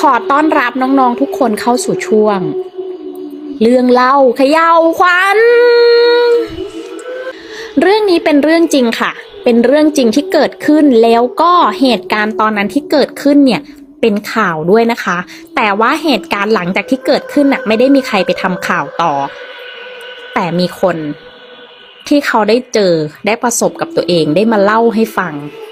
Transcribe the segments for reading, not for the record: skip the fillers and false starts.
อต้อนรับน้องๆทุกคนเข้าสู่ช่วงเรื่องเล่าเขย่าขวัญเรื่องนี้เป็นเรื่องจริงค่ะเป็นเรื่องจริงที่เกิดขึ้นแล้วก็เหตุการณ์ตอนนั้นที่เกิดขึ้นเนี่ยเป็นข่าวด้วยนะคะแต่ว่าเหตุการณ์หลังจากที่เกิดขึ้นน่ะไม่ได้มีใครไปทำข่าวต่อแต่มีคนที่เขาได้เจอได้ประสบกับตัวเองได้มาเล่าให้ฟัง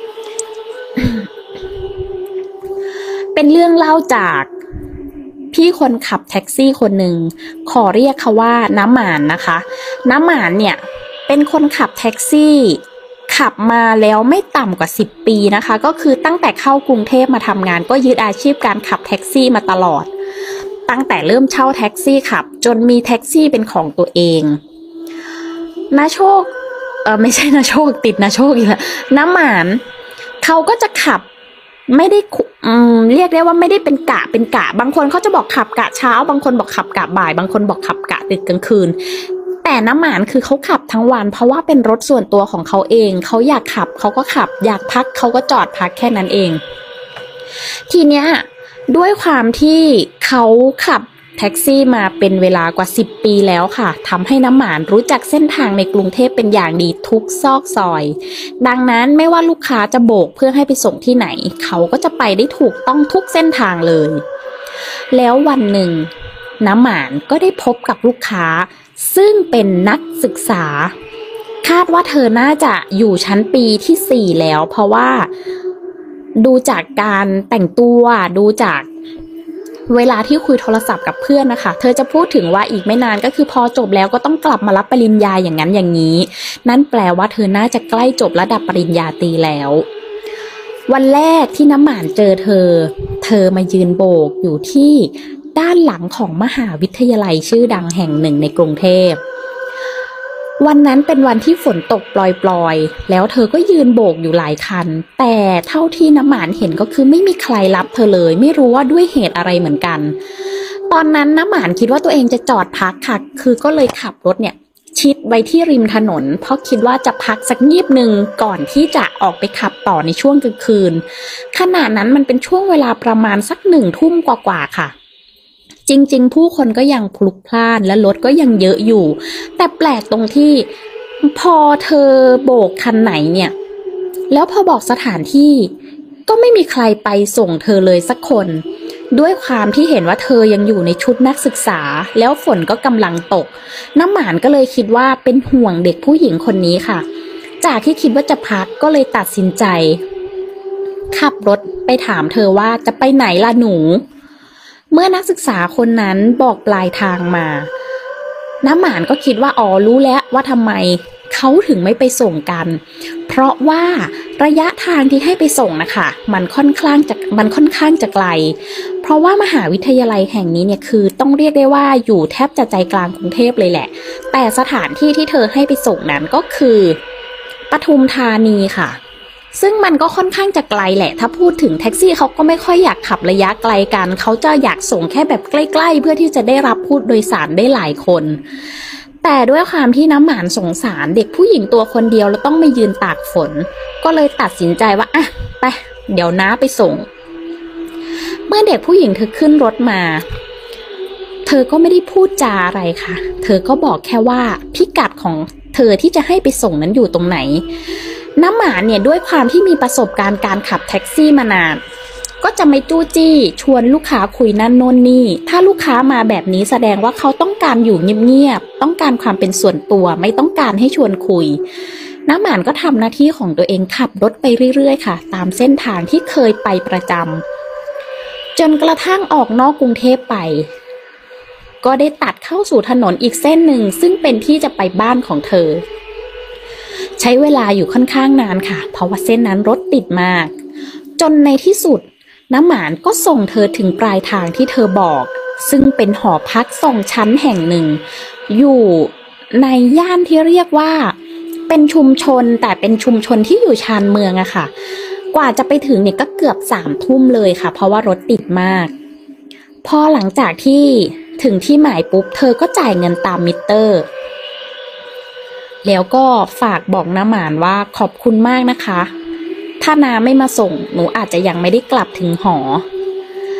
เป็นเรื่องเล่าจากพี่คนขับแท็กซี่คนหนึ่งขอเรียกเขาว่าน้ำหมานนะคะน้ำหมานเนี่ยเป็นคนขับแท็กซี่ขับมาแล้วไม่ต่ำกว่า10 ปีนะคะก็คือตั้งแต่เข้ากรุงเทพมาทำงานก็ยึดอาชีพการขับแท็กซี่มาตลอดตั้งแต่เริ่มเช่าแท็กซี่ขับจนมีแท็กซี่เป็นของตัวเองนาโชคไม่ใช่นาโชคติดนาโชคอีกแล้วน้ำหมานเขาก็จะขับไม่ได้เรียกได้ว่าไม่ได้เป็นกะบางคนเขาจะบอกขับกะเช้าบางคนบอกขับกะบ่ายบางคนบอกขับกะดึกกลางคืนแต่น้ำหมานคือเขาขับทั้งวันเพราะว่าเป็นรถส่วนตัวของเขาเองเขาอยากขับเขาก็ขับอยากพักเขาก็จอดพักแค่นั้นเองทีเนี้ยด้วยความที่เขาขับแท็กซี่มาเป็นเวลากว่า10 ปีแล้วค่ะทำให้น้ำหมานรู้จักเส้นทางในกรุงเทพเป็นอย่างดีทุกซอกซอยดังนั้นไม่ว่าลูกค้าจะโบกเพื่อให้ไปส่งที่ไหนเขาก็จะไปได้ถูกต้องทุกเส้นทางเลยแล้ววันหนึ่งน้ำหมานก็ได้พบกับลูกค้าซึ่งเป็นนักศึกษาคาดว่าเธอน่าจะอยู่ชั้นปีที่4แล้วเพราะว่าดูจากการแต่งตัวดูจากเวลาที่คุยโทรศัพท์กับเพื่อนนะคะเธอจะพูดถึงว่าอีกไม่นานก็คือพอจบแล้วก็ต้องกลับมารับปริญญาอย่างนั้นอย่างนี้นั่นแปลว่าเธอน่าจะใกล้จบระดับปริญญาตรีแล้ววันแรกที่น้ำหมานเจอเธอมายืนโบกอยู่ที่ด้านหลังของมหาวิทยาลัยชื่อดังแห่งหนึ่งในกรุงเทพวันนั้นเป็นวันที่ฝนตกปล่อยๆแล้วเธอก็ยืนโบกอยู่หลายคันแต่เท่าที่น้ำหมานเห็นก็คือไม่มีใครรับเธอเลยไม่รู้ว่าด้วยเหตุอะไรเหมือนกันตอนนั้นน้ำหมานคิดว่าตัวเองจะจอดพักค่ะคือก็เลยขับรถเนี่ยชิดไว้ที่ริมถนนเพราะคิดว่าจะพักสักงีบหนึ่งก่อนที่จะออกไปขับต่อในช่วงกลางคืนขณะนั้นมันเป็นช่วงเวลาประมาณสัก1 ทุ่มกว่าๆค่ะจริงๆผู้คนก็ยังพลุกพล่านและรถก็ยังเยอะอยู่แต่แปลกตรงที่พอเธอโบกคันไหนเนี่ยแล้วพอบอกสถานที่ก็ไม่มีใครไปส่งเธอเลยสักคนด้วยความที่เห็นว่าเธอยังอยู่ในชุดนักศึกษาแล้วฝนก็กำลังตกน้ำหมานก็เลยคิดว่าเป็นห่วงเด็กผู้หญิงคนนี้ค่ะจากที่คิดว่าจะพักก็เลยตัดสินใจขับรถไปถามเธอว่าจะไปไหนล่ะหนูเมื่อนักศึกษาคนนั้นบอกปลายทางมาน้ำหมานก็คิดว่าอ๋อรู้แล้วว่าทำไมเขาถึงไม่ไปส่งกันเพราะว่าระยะทางที่ให้ไปส่งนะคะมันค่อนข้างจะไกลเพราะว่ามหาวิทยาลัยแห่งนี้เนี่ยคือต้องเรียกได้ว่าอยู่แทบจะใจกลางกรุงเทพเลยแหละแต่สถานที่ที่เธอให้ไปส่งนั้นก็คือปทุมธานีค่ะซึ่งมันก็ค่อนข้างจะไกลแหละถ้าพูดถึงแท็กซี่เขาก็ไม่ค่อยอยากขับระยะไกลกันเขาจะอยากส่งแค่แบบใกล้ๆเพื่อที่จะได้รับผู้โดยสารได้หลายคนแต่ด้วยความที่น้ำหมานสงสารเด็กผู้หญิงตัวคนเดียวแล้วต้องมายืนตากฝนก็เลยตัดสินใจว่าอ่ะไปเดี๋ยวน้าไปส่งเมื่อเด็กผู้หญิงเธอขึ้นรถมาเธอก็ไม่ได้พูดจาอะไรค่ะเธอก็บอกแค่ว่าพิกัดของเธอที่จะให้ไปส่งนั้นอยู่ตรงไหนน้ำหมานเนี่ยด้วยความที่มีประสบการณ์การขับแท็กซี่มานานก็จะไม่จู้จี้ชวนลูกค้าคุยนั่นโน่นนี่ถ้าลูกค้ามาแบบนี้แสดงว่าเขาต้องการอยู่เงียบๆต้องการความเป็นส่วนตัวไม่ต้องการให้ชวนคุยน้ำหมานก็ทำหน้าที่ของตัวเองขับรถไปเรื่อยๆค่ะตามเส้นทางที่เคยไปประจำจนกระทั่งออกนอกกรุงเทพไปก็ได้ตัดเข้าสู่ถนนอีกเส้นหนึ่งซึ่งเป็นที่จะไปบ้านของเธอใช้เวลาอยู่ค่อนข้างนานค่ะเพราะว่าเส้นนั้นรถติดมากจนในที่สุดน้ำหมานก็ส่งเธอถึงปลายทางที่เธอบอกซึ่งเป็นหอพัก2 ชั้นแห่งหนึ่งอยู่ในย่านที่เรียกว่าเป็นชุมชนแต่เป็นชุมชนที่อยู่ชานเมืองอะค่ะกว่าจะไปถึงเนี่ยก็เกือบ3 ทุ่มเลยค่ะเพราะว่ารถติดมากพอหลังจากที่ถึงที่หมายปุ๊บเธอก็จ่ายเงินตามมิเตอร์แล้วก็ฝากบอกน้ำหมานว่าขอบคุณมากนะคะถ้าน้าไม่มาส่งหนูอาจจะยังไม่ได้กลับถึงหอ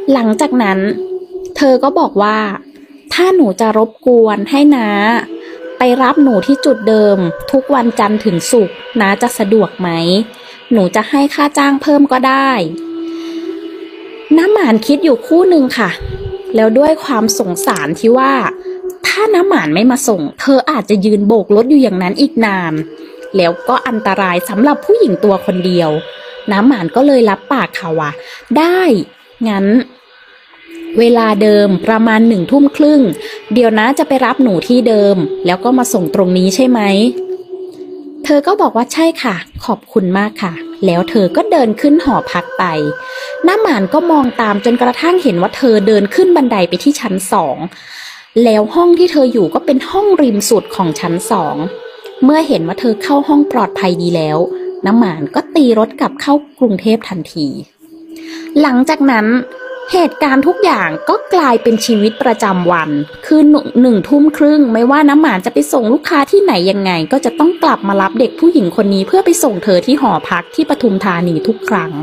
หลังจากนั้นเธอก็บอกว่าถ้าหนูจะรบกวนให้น้าไปรับหนูที่จุดเดิมทุกวันจันทร์ถึงศุกร์น้าจะสะดวกไหมหนูจะให้ค่าจ้างเพิ่มก็ได้น้ำหมานคิดอยู่คู่หนึ่งค่ะแล้วด้วยความสงสารที่ว่าถ้าน้ำหมานไม่มาส่งเธออาจจะยืนโบกรถอยู่อย่างนั้นอีกนานแล้วก็อันตรายสำหรับผู้หญิงตัวคนเดียวน้ำหมานก็เลยรับปากค่ะว่าได้งั้นเวลาเดิมประมาณ19:30เดี๋ยวนะจะไปรับหนูที่เดิมแล้วก็มาส่งตรงนี้ใช่ไหมเธอก็บอกว่าใช่ค่ะขอบคุณมากค่ะแล้วเธอก็เดินขึ้นหอพักไปน้ำหมานก็มองตามจนกระทั่งเห็นว่าเธอเดินขึ้นบันไดไปที่ชั้น2แล้วห้องที่เธออยู่ก็เป็นห้องริมสุดของชั้น2เมื่อเห็นว่าเธอเข้าห้องปลอดภัยดีแล้วน้ำหมานก็ตีรถกลับเข้ากรุงเทพทันทีหลังจากนั้นเหตุการณ์ทุกอย่างก็กลายเป็นชีวิตประจำวันคือ19:30ไม่ว่าน้ำหมานจะไปส่งลูกค้าที่ไหนยังไงก็จะต้องกลับมารับเด็กผู้หญิงคนนี้เพื่อไปส่งเธอที่หอพักที่ปทุมธานีทุกครั้ง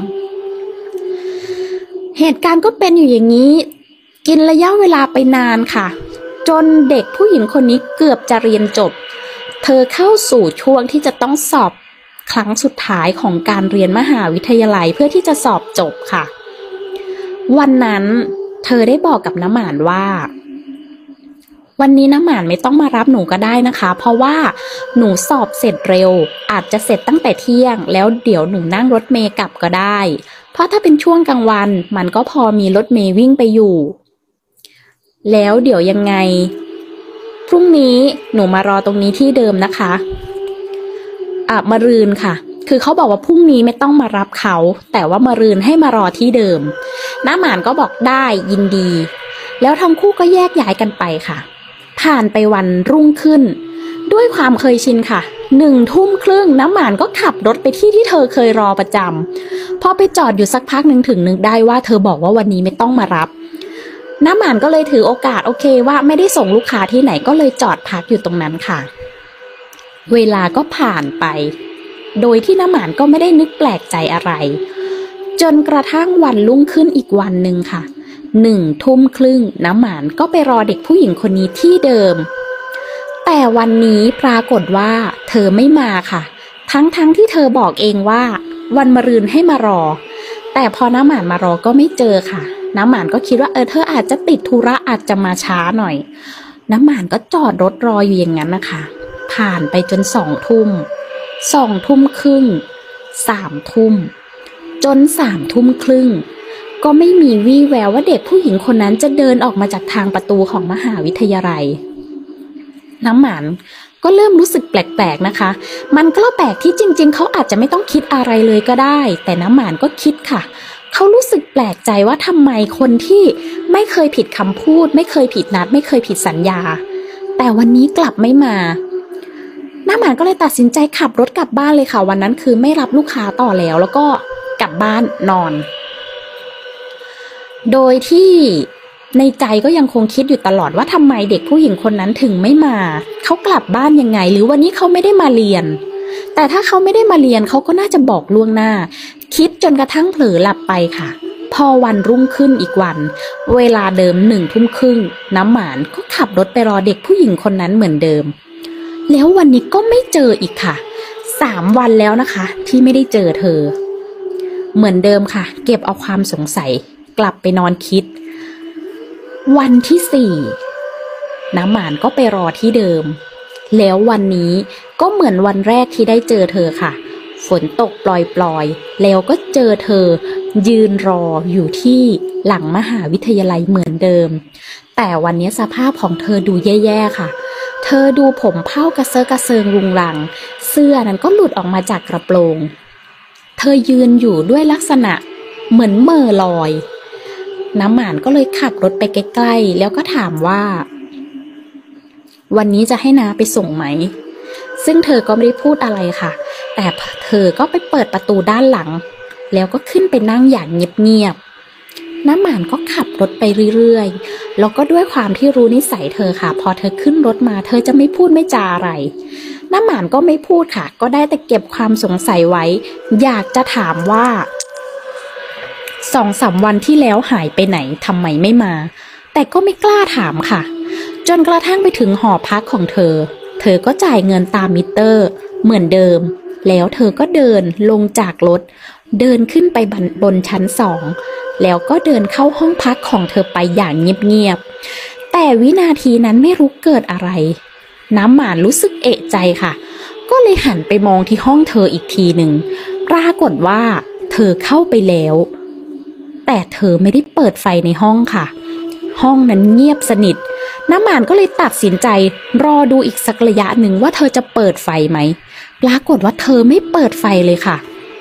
เหตุการณ์ก็เป็นอยู่อย่างนี้กินระยะเวลาไปนานค่ะจนเด็กผู้หญิงคนนี้เกือบจะเรียนจบเธอเข้าสู่ช่วงที่จะต้องสอบครั้งสุดท้ายของการเรียนมหาวิทยาลัยเพื่อที่จะสอบจบค่ะวันนั้นเธอได้บอกกับน้ำหมานว่าวันนี้น้ำหมานไม่ต้องมารับหนูก็ได้นะคะเพราะว่าหนูสอบเสร็จเร็วอาจจะเสร็จตั้งแต่เที่ยงแล้วเดี๋ยวหนูนั่งรถเมล์กลับก็ได้เพราะถ้าเป็นช่วงกลางวันมันก็พอมีรถเมล์วิ่งไปอยู่แล้วเดี๋ยวยังไงพรุ่งนี้หนูมารอตรงนี้ที่เดิมนะคะมะรืนค่ะคือเขาบอกว่าพรุ่งนี้ไม่ต้องมารับเขาแต่ว่ามะรืนให้มารอที่เดิมน้าหมานก็บอกได้ยินดีแล้วทั้งคู่ก็แยกย้ายกันไปค่ะผ่านไปวันรุ่งขึ้นด้วยความเคยชินค่ะ19:30น้ำหมานก็ขับรถไปที่เธอเคยรอประจำพอไปจอดอยู่สักพักหนึ่งถึงนึกได้ว่าเธอบอกว่าวันนี้ไม่ต้องมารับน้ำหมานก็เลยถือโอกาสโอเคว่าไม่ได้ส่งลูกค้าที่ไหนก็เลยจอดพักอยู่ตรงนั้นค่ะเวลาก็ผ่านไปโดยที่น้ำหมานก็ไม่ได้นึกแปลกใจอะไรจนกระทั่งวันรุ่งขึ้นอีกวันหนึ่งค่ะ19:30น้ำหมานก็ไปรอเด็กผู้หญิงคนนี้ที่เดิมแต่วันนี้ปรากฏว่าเธอไม่มาค่ะทั้งที่เธอบอกเองว่าวันมะรืนให้มารอแต่พอน้ำหมานมารอก็ไม่เจอค่ะน้ำหมานก็คิดว่าเธออาจจะติดธุระอาจจะมาช้าหน่อยน้ำหมานก็จอดรถรออยู่อย่างนั้นนะคะผ่านไปจน2:30 3:00จน3:30ก็ไม่มีวี่แววว่าเด็กผู้หญิงคนนั้นจะเดินออกมาจากทางประตูของมหาวิทยาลัยน้ำหมานก็เริ่มรู้สึกแปลกๆนะคะมันก็แปลกที่จริงๆเขาอาจจะไม่ต้องคิดอะไรเลยก็ได้แต่น้ำหมานก็คิดค่ะเขารู้สึกแปลกใจว่าทำไมคนที่ไม่เคยผิดคำพูดไม่เคยผิดนัดไม่เคยผิดสัญญาแต่วันนี้กลับไม่มาน้ำหมานก็เลยตัดสินใจขับรถกลับบ้านเลยค่ะวันนั้นคือไม่รับลูกค้าต่อแล้วก็กลับบ้านนอนโดยที่ในใจก็ยังคงคิดอยู่ตลอดว่าทำไมเด็กผู้หญิงคนนั้นถึงไม่มาเขากลับบ้านยังไงหรือวันนี้เขาไม่ได้มาเรียนแต่ถ้าเขาไม่ได้มาเรียนเขาก็น่าจะบอกล่วงหน้าคิดจนกระทั่งเผลอหลับไปค่ะพอวันรุ่งขึ้นอีกวันเวลาเดิม19:30น้ำหมานก็ขับรถไปรอเด็กผู้หญิงคนนั้นเหมือนเดิมแล้ววันนี้ก็ไม่เจออีกค่ะ3 วันแล้วนะคะที่ไม่ได้เจอเธอเหมือนเดิมค่ะเก็บเอาความสงสัยกลับไปนอนคิดวันที่4น้ำหมานก็ไปรอที่เดิมแล้ววันนี้ก็เหมือนวันแรกที่ได้เจอเธอค่ะฝนตกปล่อยๆแล้วก็เจอเธอยืนรออยู่ที่หลังมหาวิทยาลัยเหมือนเดิมแต่วันนี้สภาพของเธอดูแย่ๆค่ะเธอดูผมเผ้ากระเซาะกระเซิงรุงรังเสื้อนั้นก็หลุดออกมาจากกระโปรงเธอยืนอยู่ด้วยลักษณะเหมือนเม่อลอยน้ำหมานก็เลยขับรถไปใกล้ๆแล้วก็ถามว่าวันนี้จะให้น้าไปส่งไหมซึ่งเธอก็ไม่ได้พูดอะไรค่ะแต่เธอก็ไปเปิดประตูด้านหลังแล้วก็ขึ้นไปนั่งอย่างเงียบๆน้ำหมานก็ขับรถไปเรื่อยๆแล้วก็ด้วยความที่รู้นิสัยเธอค่ะพอเธอขึ้นรถมาเธอจะไม่พูดไม่จาอะไรน้ำหมานก็ไม่พูดค่ะก็ได้แต่เก็บความสงสัยไว้อยากจะถามว่า 2-3 วันที่แล้วหายไปไหนทำไมไม่มาแต่ก็ไม่กล้าถามค่ะจนกระทั่งไปถึงหอพักของเธอก็จ่ายเงินตามมิเตอร์เหมือนเดิมแล้วเธอก็เดินลงจากรถเดินขึ้นไปบนชั้น2แล้วก็เดินเข้าห้องพักของเธอไปอย่างเงียบๆแต่วินาทีนั้นไม่รู้เกิดอะไรน้ำหมานรู้สึกเอะใจค่ะก็เลยหันไปมองที่ห้องเธออีกทีหนึ่งปรากฏว่าเธอเข้าไปแล้วแต่เธอไม่ได้เปิดไฟในห้องค่ะห้องนั้นเงียบสนิทน้ำหมานก็เลยตัดสินใจรอดูอีกสักระยะหนึ่งว่าเธอจะเปิดไฟไหมปรากฏว่าเธอไม่เปิดไฟเลยค่ะ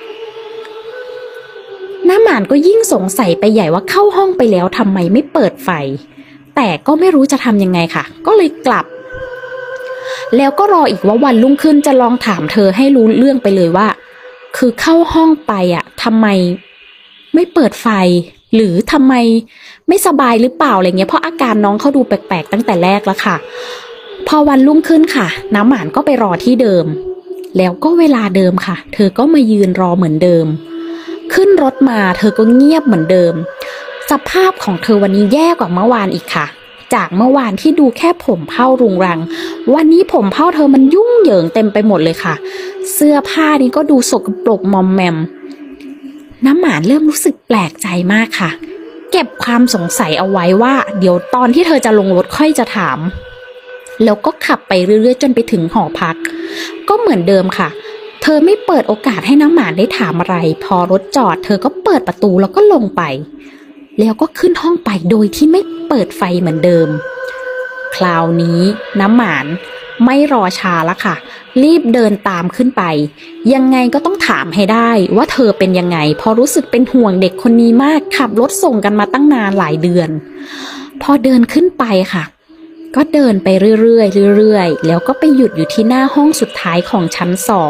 น้ำหมานก็ยิ่งสงสัยไปใหญ่ว่าเข้าห้องไปแล้วทำไมไม่เปิดไฟแต่ก็ไม่รู้จะทำยังไงค่ะก็เลยกลับแล้วก็รออีกว่าวันรุ่งขึ้นจะลองถามเธอให้รู้เรื่องไปเลยว่าคือเข้าห้องไปทำไมไม่เปิดไฟหรือทำไมไม่สบายหรือเปล่าอะไรเงี้ยเพราะอาการน้องเขาดูแปลกๆตั้งแต่แรกแล้วค่ะพอวันรุ่งขึ้นค่ะน้ำหมานก็ไปรอที่เดิมแล้วก็เวลาเดิมค่ะเธอก็มายืนรอเหมือนเดิมขึ้นรถมาเธอก็เงียบเหมือนเดิมสภาพของเธอวันนี้แย่กว่าเมื่อวานอีกค่ะจากเมื่อวานที่ดูแค่ผมเผ้ารุงรังวันนี้ผมเผ้าเธอมันยุ่งเหยิงเต็มไปหมดเลยค่ะเสื้อผ้านี้ก็ดูสกปรกมอมแมมน้ำหมานเริ่มรู้สึกแปลกใจมากค่ะเก็บความสงสัยเอาไว้ว่าเดี๋ยวตอนที่เธอจะลงรถค่อยจะถามแล้วก็ขับไปเรื่อยๆจนไปถึงหอพักก็เหมือนเดิมค่ะเธอไม่เปิดโอกาสให้น้ำหมานได้ถามอะไรพอรถจอดเธอก็เปิดประตูแล้วก็ลงไปแล้วก็ขึ้นห้องไปโดยที่ไม่เปิดไฟเหมือนเดิมคราวนี้น้ำหมานไม่รอช้าแล้วค่ะรีบเดินตามขึ้นไปยังไงก็ต้องถามให้ได้ว่าเธอเป็นยังไงพอรู้สึกเป็นห่วงเด็กคนนี้มากขับรถส่งกันมาตั้งนานหลายเดือนพอเดินขึ้นไปค่ะก็เดินไปเรื่อยๆเรื่อยๆแล้วก็ไปหยุดอยู่ที่หน้าห้องสุดท้ายของชั้น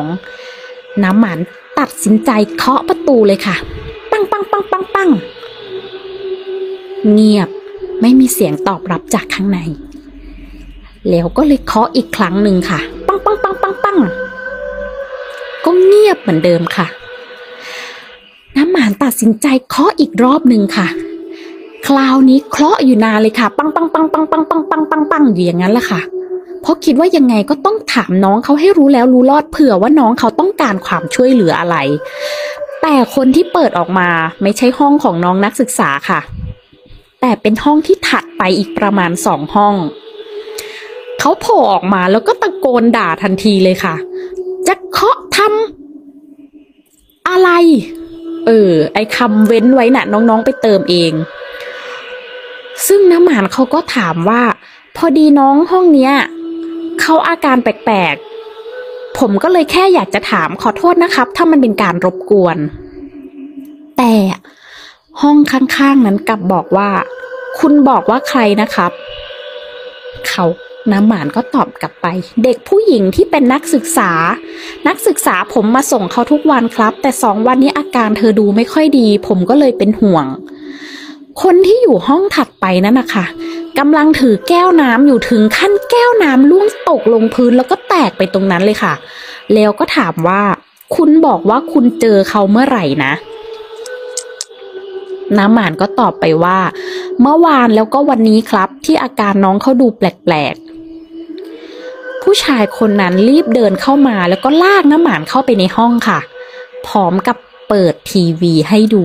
2น้ำหมานตัดสินใจเคาะประตูเลยค่ะปังปังปังปังปังเงียบไม่มีเสียงตอบรับจากข้างในแล้วก็เลยเคาะอีกครั้งหนึ่งค่ะปังปังปังปังปังก็เงียบเหมือนเดิมค่ะน้ำหมานตัดสินใจเคาะอีกรอบหนึ่งค่ะคราวนี้เคาะอยู่นานเลยค่ะปังปังปังปังปังปังปังปังปังอยู่อย่างนั้นแหละค่ะเพราะคิดว่ายังไงก็ต้องถามน้องเขาให้รู้แล้วรู้รอดเผื่อว่าน้องเขาต้องการความช่วยเหลืออะไรแต่คนที่เปิดออกมาไม่ใช่ห้องของน้องนักศึกษาค่ะแต่เป็นห้องที่ถัดไปอีกประมาณ2 ห้องเขาโผล่ออกมาแล้วก็ตะโกนด่าทันทีเลยค่ะจะเคาะทำอะไรไอ้คำเว้นไว้น่ะน้องๆไปเติมเองซึ่งน้ำหมานเขาก็ถามว่าพอดีน้องห้องเนี้ยเขาอาการแปลกๆผมก็เลยแค่อยากจะถามขอโทษนะครับถ้ามันเป็นการรบกวนแต่ห้องข้างๆนั้นกลับบอกว่าคุณบอกว่าใครนะครับน้ำหมานก็ตอบกลับไปเด็กผู้หญิงที่เป็นนักศึกษาผมมาส่งเขาทุกวันครับแต่2 วันนี้อาการเธอดูไม่ค่อยดีผมก็เลยเป็นห่วงคนที่อยู่ห้องถัดไปนั่นนะคะกำลังถือแก้วน้ำอยู่ถึงขั้นแก้วน้ำล่วงตกลงพื้นแล้วก็แตกไปตรงนั้นเลยค่ะแล้วก็ถามว่าคุณบอกว่าคุณเจอเขาเมื่อไหร่นะน้ำหมานก็ตอบไปว่าเมื่อวานแล้วก็วันนี้ครับที่อาการน้องเขาดูแปลกๆผู้ชายคนนั้นรีบเดินเข้ามาแล้วก็ลากน้ำหมานเข้าไปในห้องค่ะพร้อมกับเปิดทีวีให้ดู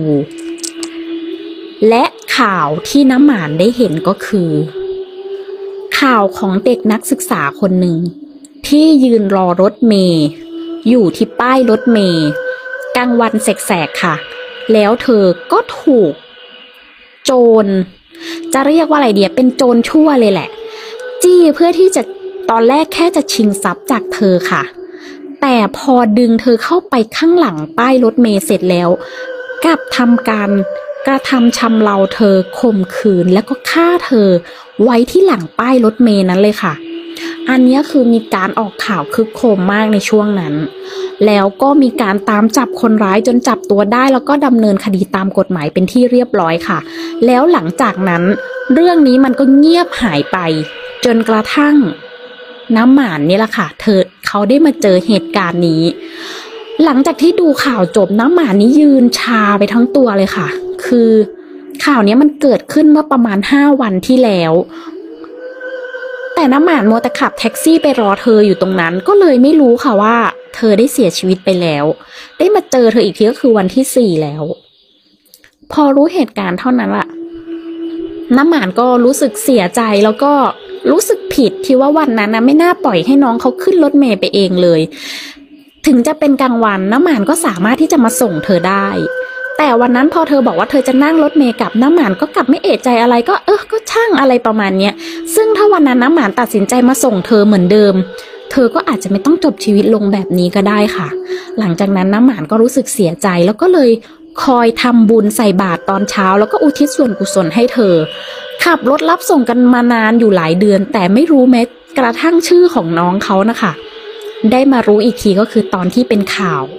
และข่าวที่น้ำหมานได้เห็นก็คือข่าวของเด็กนักศึกษาคนหนึ่งที่ยืนรอรถเมล์อยู่ที่ป้ายรถเมล์กลางวันแสกๆค่ะแล้วเธอก็ถูกโจรจะเรียกว่าอะไรเดียเป็นโจรชั่วเลยแหละจี้เพื่อที่จะตอนแรกแค่จะชิงทรัพย์จากเธอค่ะแต่พอดึงเธอเข้าไปข้างหลังป้ายรถเมล์เสร็จแล้วกลับทำการกระทำชำเราเธอข่มขืนแล้วก็ฆ่าเธอไว้ที่หลังป้ายรถเมล์นั้นเลยค่ะอันนี้คือมีการออกข่าวคึกโครมมากในช่วงนั้นแล้วก็มีการตามจับคนร้ายจนจับตัวได้แล้วก็ดำเนินคดีตามกฎหมายเป็นที่เรียบร้อยค่ะแล้วหลังจากนั้นเรื่องนี้มันก็เงียบหายไปจนกระทั่งน้ำหมานนี่แหละค่ะเขาได้มาเจอเหตุการณ์นี้หลังจากที่ดูข่าวจบน้ำหมานนี้ยืนชาไปทั้งตัวเลยค่ะคือข่าวนี้มันเกิดขึ้นเมื่อประมาณ5 วันที่แล้วแต่น้ำหมานมัวแต่ขับแท็กซี่ไปรอเธออยู่ตรงนั้นก็เลยไม่รู้ค่ะว่าเธอได้เสียชีวิตไปแล้วได้มาเจอเธออีกทีก็คือวันที่4แล้วพอรู้เหตุการณ์เท่านั้นล่ะน้ำหมานก็รู้สึกเสียใจแล้วก็รู้สึกผิดที่ว่าวันนั้นนะไม่น่าปล่อยให้น้องเขาขึ้นรถเมล์ไปเองเลยถึงจะเป็นกลางวันน้ำหมานก็สามารถที่จะมาส่งเธอได้แต่วันนั้นพอเธอบอกว่าเธอจะนั่งรถเมล์กลับน้ำหมานก็กลับไม่เอะใจอะไรก็ก็ช่างอะไรประมาณเนี้ยซึ่งถ้าวันนั้นน้ำหมานตัดสินใจมาส่งเธอเหมือนเดิมเธอก็อาจจะไม่ต้องจบชีวิตลงแบบนี้ก็ได้ค่ะหลังจากนั้นน้ำหมานก็รู้สึกเสียใจแล้วก็เลยคอยทำบุญใส่บาตรตอนเช้าแล้วก็อุทิศส่วนกุศลให้เธอขับรถรับส่งกันมานานอยู่หลายเดือนแต่ไม่รู้แม้กระทั่งชื่อของน้องเขานะคะได้มารู้อีกทีก็คือตอนที่เป็นข่าว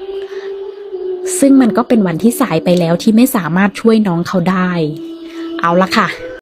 ซึ่งมันก็เป็นวันที่สายไปแล้วที่ไม่สามารถช่วยน้องเขาได้เอาละค่ะ